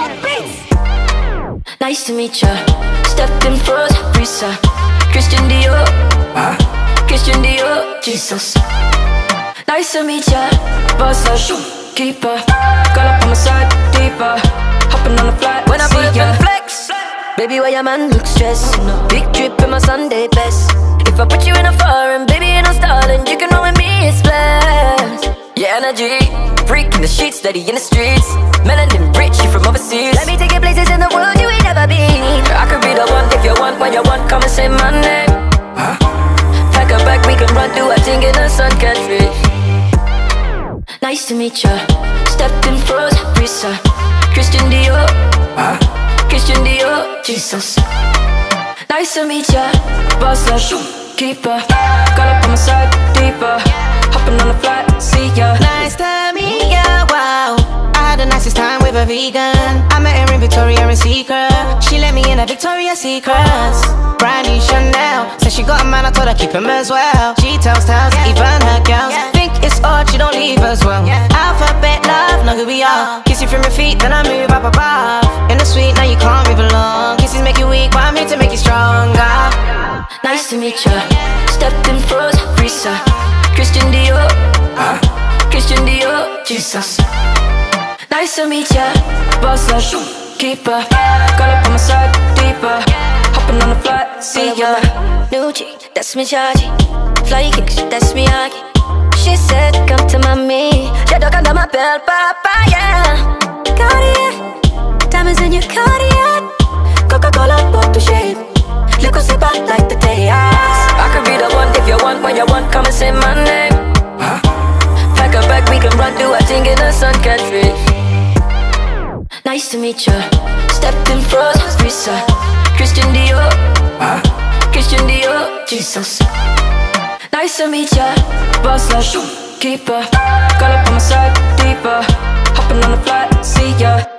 Nice to meet ya. Stepped in froze, Risa. Christian Dior, Christian Dior, Jesus. Nice to meet ya. Boss up, keeper. Call up on my side, diva. Hoppin' on the flight when I pull up in the flex. Baby, why your man look stressed? Big drip in my Sunday best. If I put you in a foreign, baby, ain't no stalling. You can roll with me, it's blessed. Yeah, energy, freak in the sheets, steady in the streets. Melanin rich, you from overseas. Let me take you places in the world you ain't never been. I could be the one if you want, when you want, come and say my name. Pack a bag, we can run, do a thing in the sun country. Nice to meet ya. Stepped in froze, Risa. Christian Dior, Christian Dior, Jesus. Nice to meet ya. Boss up, keeper. Call up on my side, diva. Hoppin' on the flight, see ya. Nice to meet ya, wow. I had the nicest time with a vegan. I met her in Victoria and Secret. She let me in a Victoria's Secrets. Brand new Chanel. Said she got a man, I told her keep him as well. She tells tales, even her girls think it's odd, she don't leave as well. Alphabet love, know who we are. Kiss you from your feet, then I move up above. In the suite, now you can't move along. Kisses make you weak, but I'm here to make you stronger. Nice to meet ya. Stepped in froze, Risa. Christian Dior, Christian Dior, Jesus. Nice to meet ya. Boss up, keeper. Call up on my side, diva. Hoppin' on the flight, see ya. New G, that's me chargy. Fly kicks, that's me Aggie. She said, come to mommy. She dug under my belt, papa, yeah. Cartier, diamonds in your Cartier. Coca-Cola, bottle shape. Look who's back like the day I could be the one if you want, when you want, come and say my name. Pack a bag, we can run, do a thing in the sun country. Nice to meet ya. Stepped in froze, Risa. Christian Dior, Christian Dior, Jesus. Nice to meet ya. Boss up, keeper. Call up on my side, diva. Hoppin' on the flight, see ya.